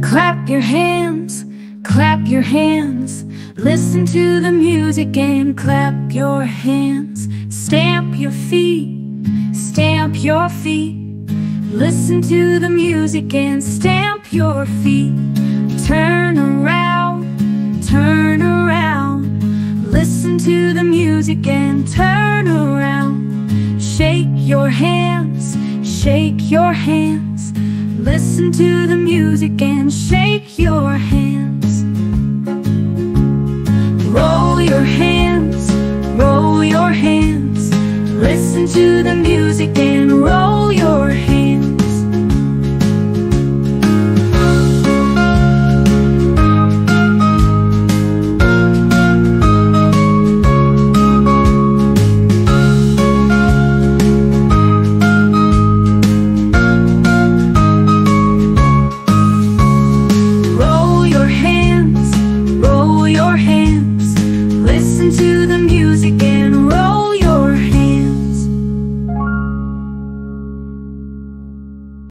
Clap your hands, clap your hands. Listen to the music and clap your hands. Stamp your feet, stamp your feet. Listen to the music and stamp your feet. Turn around, turn around. Listen to the music and turn around. Shake your hands, shake your hands. Listen to the music and shake your hands. Roll your hands, roll your hands. Listen to the music and roll your hands. Roll your hands, roll your hands. Listen to the music